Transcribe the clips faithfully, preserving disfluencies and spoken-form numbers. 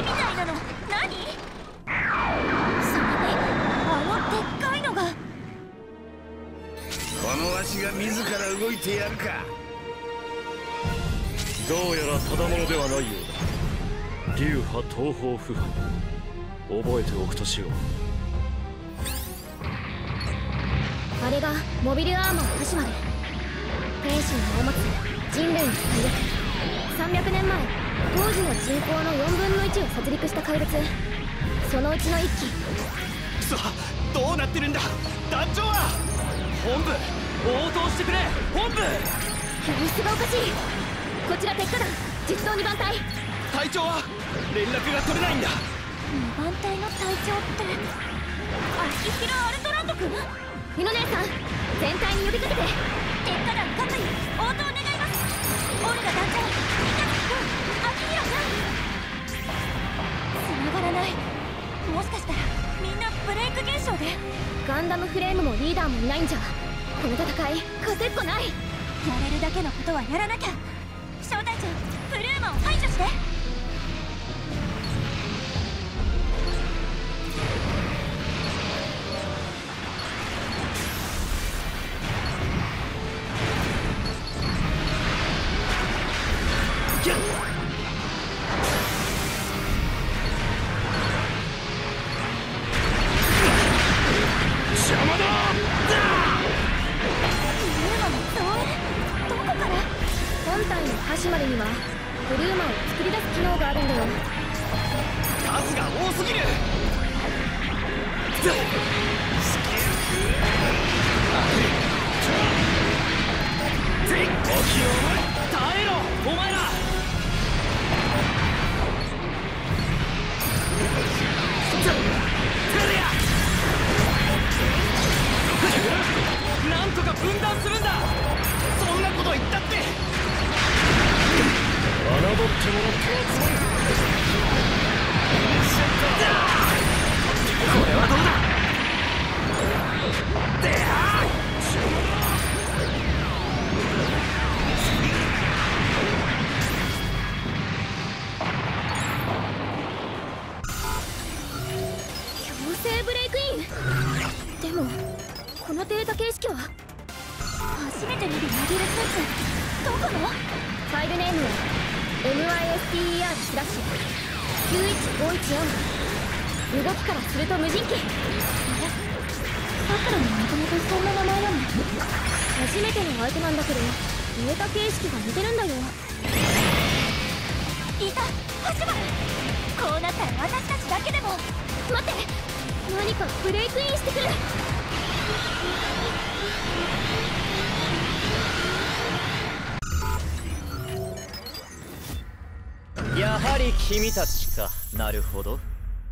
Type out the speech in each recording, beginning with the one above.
みたいなの何？それにあのでっかいのが。 このわしが自ら動いてやるか。 どうやらただものではないようだ。流派東方不敗、覚えておくとしよう。 あれがモビルアーマー鹿島で、天使の名を持つ人類の最悪。さんびゃくねんまえ、当時の人口のよんぶんのいちを殺戮した怪物。そのうちのいっき。 くそ、どうなってるんだ団長は。本部応答してくれ。本部。 様子がおかしい。こちら鉄火団実装にばん隊。 隊長は連絡が取れないんだ。 にばん隊の隊長って秋広アルトランド君？ミノ姉さん、全体に呼びかけて。鉄火団各位応答願います。オルガ団長、板垣君、秋広君。繋がらない。もしかしたらみんなブレイク現象で。ガンダムフレームもリーダーもいないんじゃ、この戦い勝てっこない。やれるだけのことはやらなきゃ。小隊長、プルーマを排除して。 邪魔だ。 本体の端までにはブルーマを作り出す機能があるんだよ。 数が多すぎる。耐えろお前ら。なんとか分断するんだ。そんなこと言ったって。 侮ってもらってはつまる。 これはどうだ。では強制ブレイクイン。でもこのデータ形式は初めて見るモビルスーツ。どこの？ファイルネームは エムアイエスティーイーアール スラッシュきゅういちごいちよん。動きからすると無人機。あれ、さくらももともとそんな名前なの？初めての相手なんだけどデータ形式が似てるんだよ。いた、始まる。こうなったら私たちだけでも。待って、何かブレイクインしてくる。 やはり君たちか。なるほど。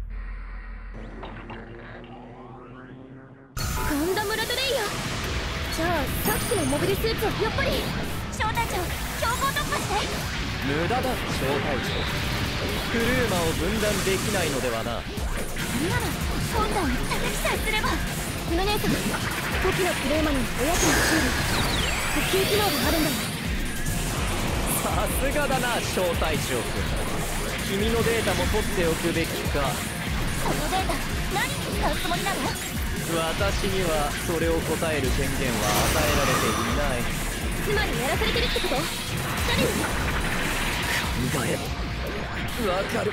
ガンダムラドレイヤー。じゃあさっきのモビルスーツはやっぱり。小隊長、強行突破して。 無駄だ小隊長。クルーマを分断できないのではな。 そんなの本体に叩きさえすれば。ミノ姉さん、時のクルーマにおやつの修理復旧機能があるんだよ。 さすがだな小隊長君。君のデータも取っておくべきか。 そのデータ何に使うつもりなの？ 私にはそれを答える権限は与えられていない。 つまりやらされてるってこと？誰に？ 考えろ。わかる。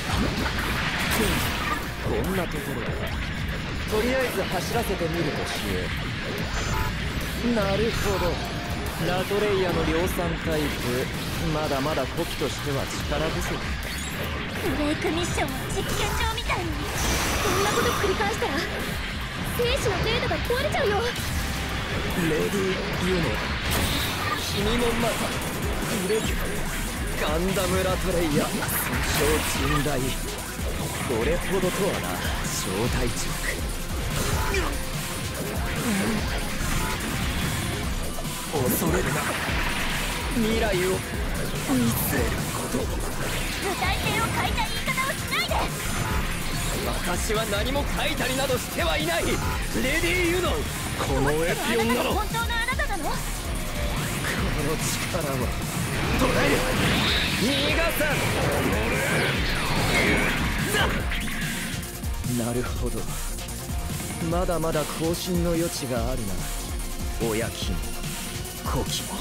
こんなところだ。とりあえず走らせてみるとしよう。なるほど。ラトレイヤの量産タイプ、まだまだ古希としては力不足。 ブレイクミッションは実験場みたいに。こんなこと繰り返したら兵士のデータが壊れちゃうよ。 レディ・ユノ、君もまたブレイク。ガンダムラトレイヤ、通称甚大。これほどとはな小隊長君。恐れるな。未来を見据えること。 具体性を欠いた言い方をしないで。 私は何も書いたりなどしてはいない。レディー・ユノン、このエピオンなど。 本当のあなたなの？ この力は捉える。逃がさん。 なるほど、まだまだ更新の余地があるな、親貴も子貴も。 もう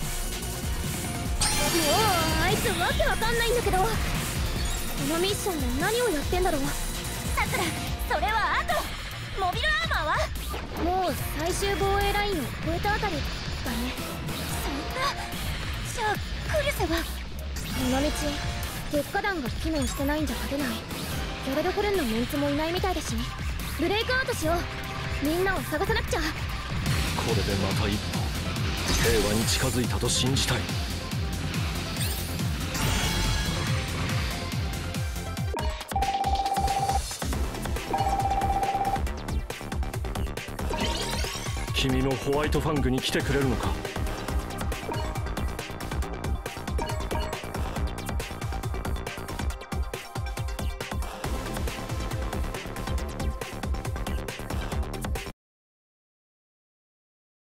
あいつわけわかんないんだけど、このミッションで何をやってんだろう。さくら、それはあと。モビルアーマーはもう最終防衛ラインを越えたあたりだね。そんな、じゃあクルセはこの道鉄火弾が機能してないんじゃ勝てない。ギャルドホルンのメンツもいないみたいだし、ブレイクアウトしよう。みんなを探さなくちゃ。 これでまた一歩平和に近づいたと信じたい。君のホワイトファングに来てくれるのか。